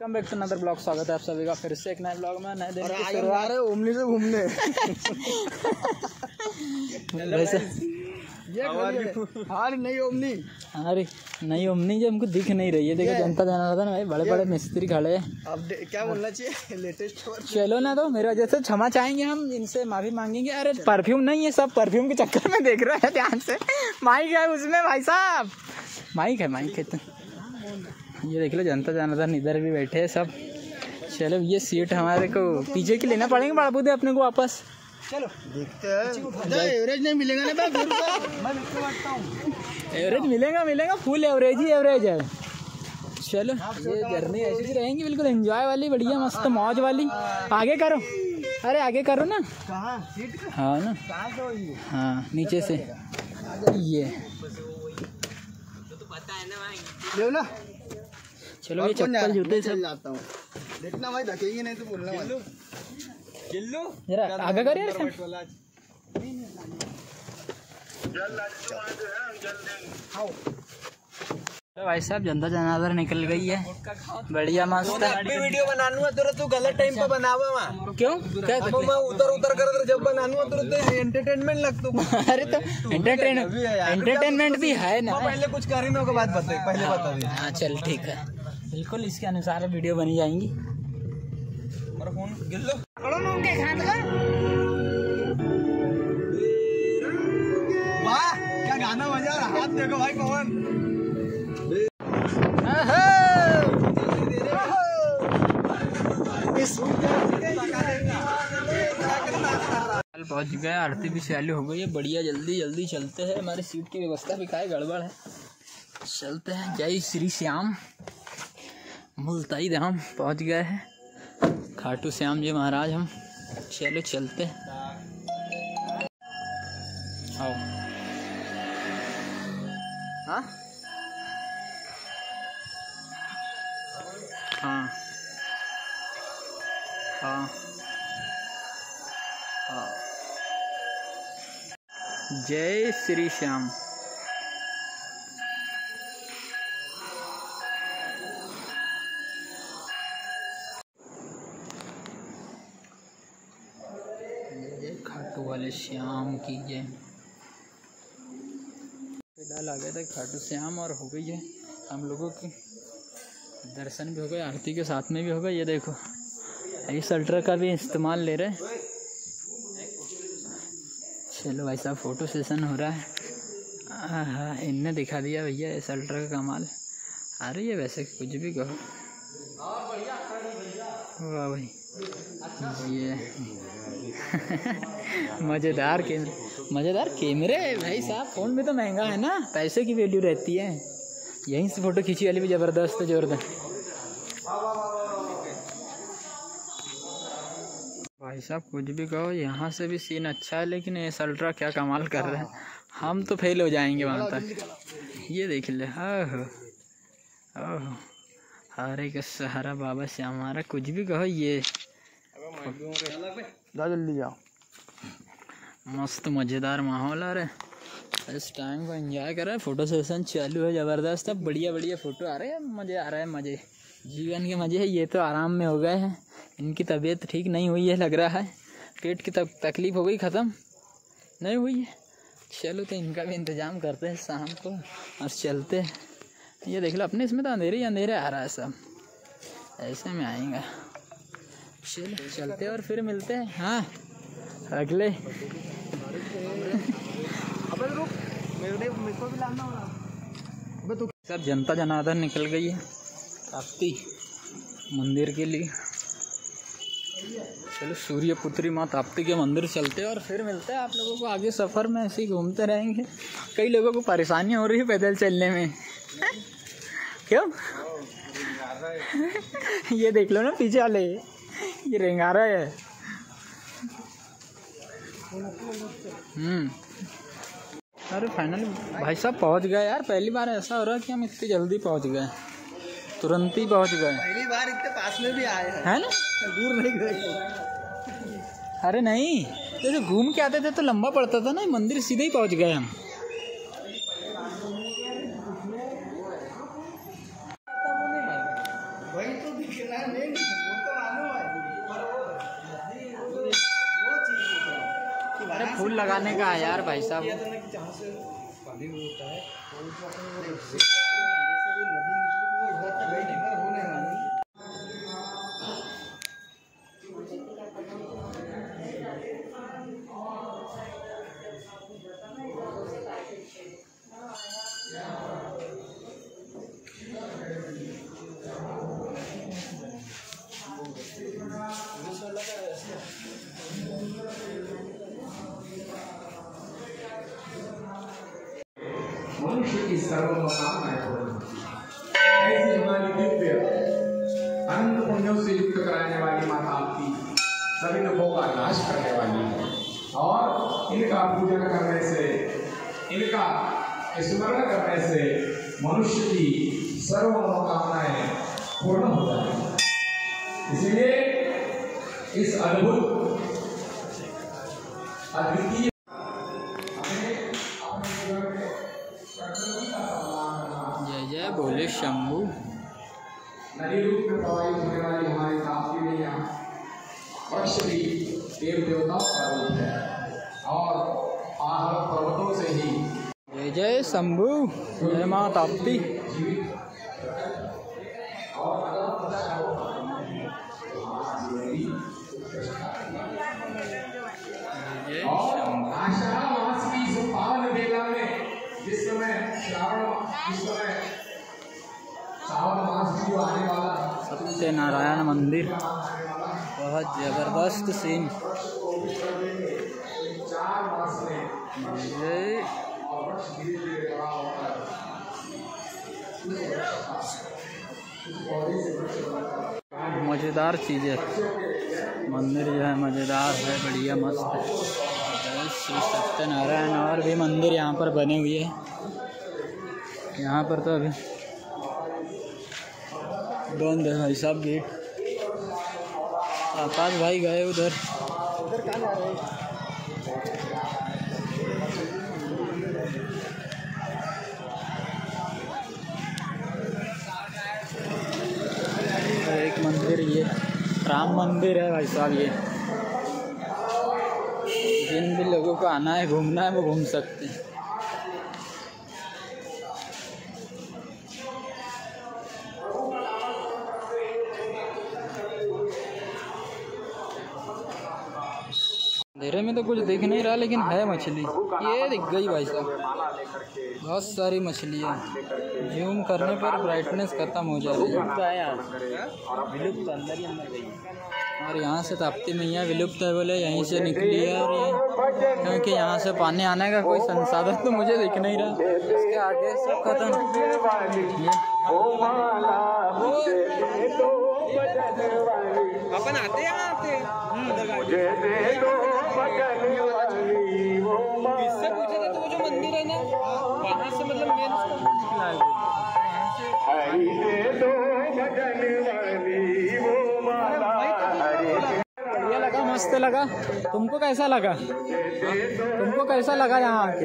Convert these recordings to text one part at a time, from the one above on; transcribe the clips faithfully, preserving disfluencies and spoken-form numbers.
Welcome back to another blog. स्वागत है आप सभी का फिर से एक नए ब्लॉग में, नए दिन की शुरुआत है ओमनी से घूमने। वैसे ये हमारी नई ओमनी हमारी नई ओमनी जो हमको दिख नहीं रही है। देखो जनता जनार्दन भाई बड़े बड़े मिस्त्री खड़े हैं। अब क्या बोलना चाहिए लेटेस्ट चलो ना, तो मेरे वजह से क्षमा चाहेंगे, हम इनसे माफी मांगेंगे। अरे परफ्यूम नहीं है, सब परफ्यूम के चक्कर में देख रहे हैं ध्यान से। माइक है उसमें भाई साहब, माइक है माइक है। तो ये देख लो जनता जनार्दन इधर भी बैठे हैं सब। चलो ये सीट हमारे को पीछे की लेना पड़ेंगे बाबू दे अपने को वापस। चलो देखते हैं, एवरेज नहीं मिलेगा ना मैं एवरेज मिलेगा मिलेगा फुल एवरेज ही एवरेज है। चलो ये जर्नी ऐसी ही रहेंगी, बिल्कुल एंजॉय वाली, बढ़िया मस्त मौज वाली। आगे करो, अरे आगे करो ना। हाँ ना, हाँ नीचे से ये लो ना। चलो ये चप्पल जूते सब जाता हूँ, देखना भाई धकेंगे नहीं तो बोलना भाई। जरा आगे कर यार। तो भाई साहब जनता जनार्दन निकल गई है, बढ़िया मस्त वीडियो बनानू है तो तू गलत टाइम पे बनावा वहां। क्यों क्या मैं उतर उतर कर जब बनानू है तो एंटरटेनमेंट लगता। अरे तो एंटरटेन एंटरटेनमेंट भी है ना। पहले कुछ करीनों के बाद बता, पहले बता दे। हाँ चल ठीक है, बिल्कुल इसके अनुसार वीडियो बनी जाएंगी। फोन गिर लो वाह क्या गाना बजा रहा, हाथ देखो भाई पवन। पहुंच गए, आरती भी चालू हो गई है, बढ़िया। जल्दी जल्दी चलते हैं, हमारी सीट की व्यवस्था भी काय गड़बड़ है। चलते हैं। जय श्री श्याम मुल्ताई धाम पहुंच गए हैं, खाटू श्याम जी महाराज हम। चलो चलते हैं। आओ हाँ हाँ हाँ हाँ। जय श्री श्याम। खाटू वाले श्याम की जय। डाल आ गया था खाटू श्याम और हो गई है हम लोगों की दर्शन भी हो गए, आरती के साथ में भी हो गए। ये देखो इस अल्ट्रा का भी इस्तेमाल ले रहे हैं। चलो भाई साहब फोटो सेशन हो रहा है। हाँ इनने दिखा दिया भैया इस अल्ट्रा का कमाल। आ रही है वैसे कुछ भी कहो। वाह भाई ये मज़ेदार कैमरे, मज़ेदार कैमरे भाई साहब। फ़ोन में तो महंगा है ना, पैसे की वैल्यू रहती है। यहीं से फ़ोटो खींची वाली भी ज़बरदस्त है, जोरदार। भाई साहब कुछ भी कहो, यहाँ से भी सीन अच्छा है, लेकिन ये अल्ट्रा क्या कमाल कर रहे हैं। हम तो फेल हो जाएंगे वहाँ तक। ये देख ले, ओहो ओहो, हरे का सहारा बाबा श्याम हमारा। कुछ भी कहो, ये जाओ जल्दी जाओ। मस्त मज़ेदार माहौल आ रहा है, इस टाइम को एंजॉय कर रहे हैं। फ़ोटो सेशन चालू है ज़बरदस्त, अब बढ़िया बढ़िया फ़ोटो आ रहे हैं। मज़े आ रहा है, मज़े जीवन के मज़े है। ये तो आराम में हो गए हैं, इनकी तबीयत ठीक नहीं हुई है लग रहा है। पेट की तक तकलीफ़ हो गई, ख़त्म नहीं हुई है। चलो तो इनका भी इंतज़ाम करते हैं शाम को और चलते हैं। ये देख लो अपने इसमें तो अंधेरे ही अंधेरे आ रहा है, सब ऐसे में आएगा। चलो चलते और फिर मिलते हैं। हाँ अगले सब जनता जनार्दन निकल गई है ताप्ती मंदिर के लिए। चलो सूर्य पुत्री माँ ताप्ती के मंदिर चलते हैं और फिर मिलते हैं आप लोगों को आगे सफ़र में। ऐसे ही घूमते रहेंगे। कई लोगों को परेशानी हो रही है पैदल चलने में। क्यों ये देख लो ना पीछे वाले, ये रेंगारा है। हम्म अरे फाइनली भाई साहब पहुंच गए यार। पहली बार ऐसा हो रहा है कि हम इतनी जल्दी पहुंच गए, तुरंत ही पहुंच गए। पहली बार इतने पास में भी आए हैं, है ना, दूर नहीं गए। अरे नहीं, जैसे घूम के आते थे तो लंबा पड़ता था ना, मंदिर सीधे ही पहुंच गए हम। वही तो अरे फूल लगाने का है यार भाई साहब। मनुष्य की सर्वकामनाएं पूर्ण होती हैं। ऐसी हमारी दिव्य अनंत पुण्यों से युक्त कराने वाली माता आपकी सभी दुखों का नाश करने वाली है और इनका पूजन करने से, इनका स्मरण करने से मनुष्य की सर्व मनोकामनाएं पूर्ण हो जाती हैं। इसलिए इस अद्भुत अद्वितीय जय जय बोले शंभू। नदी रूप में प्रवाहित होने वाली हमारी ताप्ती नैया अवश्य देव देवताओं का रूप है और पहाड़ पर्वतों से ही जय जय शंभू, जय माँ ताप्ती। आषाढ़ मास की इस पावन बेला में जिस समय श्रावण जिस समय श्रावण मास भी आने वाला है, सत्यनारायण मंदिर बहुत जबरदस्त सीन। चार मास में जय मज़ेदार चीज़ें, मंदिर जो है मज़ेदार है, बढ़िया मस्त है। जय श्री सत्यनारायण। और भी मंदिर यहाँ पर बने हुए हैं। यहाँ पर तो अभी बंद है भाई साहब गेट। आकाश भाई गए उधर। उधर कहाँ जा रहे हैं? एक मंदिर ये राम मंदिर है भाई साहब। ये जिन भी लोगों को आना है घूमना है वो घूम सकते हैं। अंधेरे में तो कुछ दिख नहीं रहा लेकिन है मछली। ये दिख गई भाई साहब, बहुत सारी मछलियाँ। जूम करने पर ब्राइटनेस खत्म हो जा रही है। विलुप्त अंदर ही अंदर गई। और यहाँ से ताप्ती मैया विलुप्त है बोले यहीं से निकली है। और ये क्योंकि यहाँ से पानी आने का कोई संसाधन तो मुझे दिख नहीं रहा। इसके आगे सब खत्म। अपन आते हैं आते किससे पूछे थे? तो वो जो मंदिर है ना वहाँ से मतलब मेन बढ़िया लगा, मस्त लगा। तुमको कैसा लगा? तुमको कैसा लगा यहाँ आके?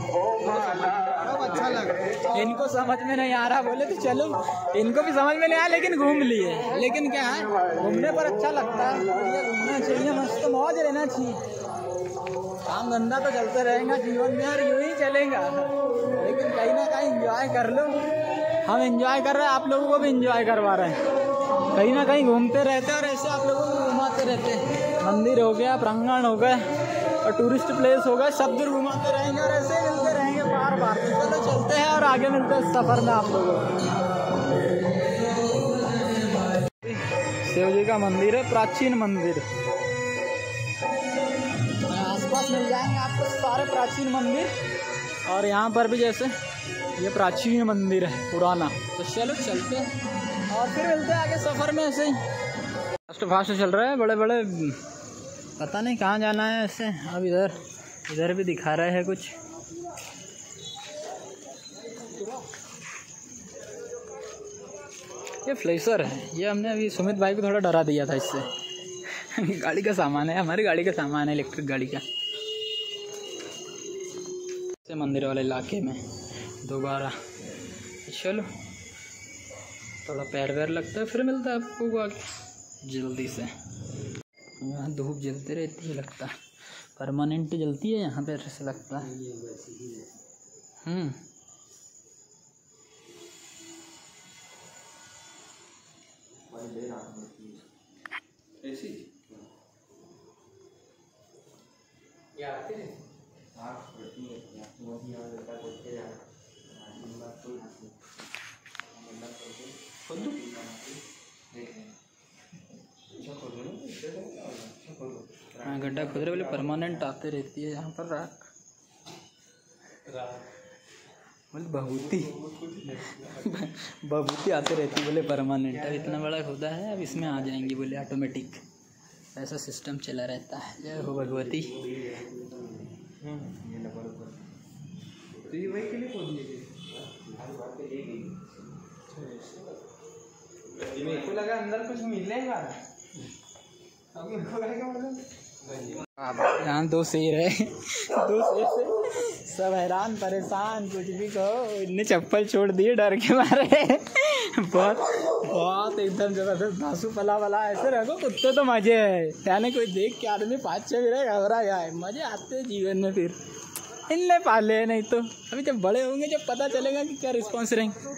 अच्छा लगा। इनको समझ में नहीं आ रहा बोले तो चलो, इनको भी समझ में नहीं आया लेकिन घूम लिए। लेकिन क्या है, घूमने पर अच्छा लगता है। बढ़िया घूमना चाहिए, मस्त मौज रहना चाहिए। काम धंधा तो चलते रहेगा जीवन में और यूँ ही चलेगा, लेकिन कहीं ना कहीं एंजॉय कर लो। हम एंजॉय कर रहे हैं, आप लोगों को भी एंजॉय करवा रहे हैं। कहीं ना कहीं घूमते रहते हैं और ऐसे आप लोगों को घुमाते रहते हैं। मंदिर हो गया, प्रांगण हो गए और टूरिस्ट प्लेस हो गए, सब दूर घुमाते रहेंगे और ऐसे मिलते रहेंगे बार बार। चलो चलते हैं और आगे मिलते हैं सफ़र में आप लोगों को। शिव जी का मंदिर है, प्राचीन मंदिर। आसपास मिल जाएंगे आपको सारे प्राचीन मंदिर। और यहाँ पर भी जैसे ये प्राचीन मंदिर है पुराना। तो चलो चलते हैं और फिर मिलते हैं आगे सफ़र में। ऐसे ही फास्ट फास्ट चल रहा है, बड़े बड़े पता नहीं कहाँ जाना है ऐसे। अब इधर इधर भी दिखा रहे हैं कुछ। ये फ्लेसर है, ये हमने अभी सुमित भाई को थोड़ा डरा दिया था इससे। गाड़ी का सामान है, हमारी गाड़ी का सामान है, इलेक्ट्रिक गाड़ी का। मंदिर वाले इलाके में दोबारा चलो थोड़ा पैर वैर लगता है, फिर मिलता है आपको आगे जल्दी से। यहाँ धूप जलती रहती है, लगता है परमानेंट जलती है यहाँ पे, ऐसे लगता है। हम्म हाँ गड्ढा खुद रहे बोले परमानेंट आते रहती है यहाँ पर राख, बोले बहुती बहुती आते रहती है बोले परमानेंट। अब इतना बड़ा खुदा है, अब इसमें आ जाएंगी बोले ऑटोमेटिक, ऐसा सिस्टम चला रहता है। जय हो भगवती। मेरे को लगा अंदर कुछ मिलेगा, यहाँ दो शेर है, दो शेर से सब हैरान परेशान, कुछ भी कहो। इनने चप्पल छोड़ दिए डर के मारे। बहुत बहुत एकदम जबरदस्त धांसू पला वाला ऐसे रखो कुत्ते तो मजे है, यानी कोई देख के आदमी पाँच छः भी घबरा गया है, मजे आते हैं जीवन में। फिर इनने पाले हैं, नहीं तो अभी जब बड़े होंगे जब पता चलेगा कि क्या रिस्पॉन्स रहेंगे।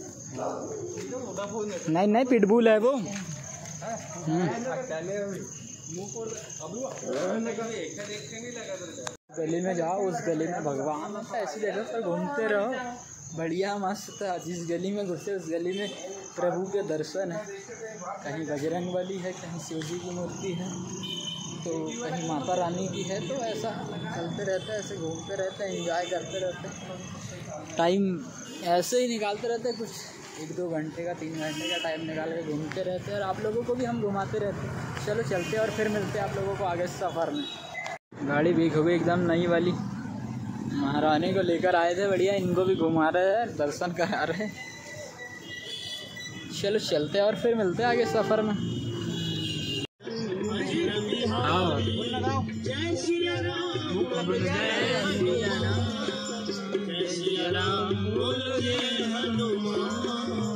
नहीं नहीं पिटबुल है वो। गली में जाओ, उस गली में भगवान होता है, ऐसी जगह पर घूमते रहो, बढ़िया मस्त। जिस गली में घुसे उस गली में प्रभु के दर्शन है, कहीं बजरंग बली है, कहीं शिव जी की मूर्ति है, तो कहीं माता रानी की है। तो ऐसा चलते रहते हैं, ऐसे घूमते रहते हैं, एंजॉय करते रहते हैं, टाइम ऐसे ही निकालते रहते हैं। कुछ एक दो घंटे का तीन घंटे का टाइम निकाल के घूमते रहते हैं, और आप लोगों को भी हम घुमाते रहते हैं। चलो चलते हैं और फिर मिलते हैं आप लोगों को आगे सफ़र में। गाड़ी भी हो गई एकदम नई वाली, महारानी को लेकर आए थे, बढ़िया इनको भी घुमा रहे हैं, दर्शन करा रहे हैं। चलो चलते हैं और फिर मिलते हैं आगे सफ़र में। हाँ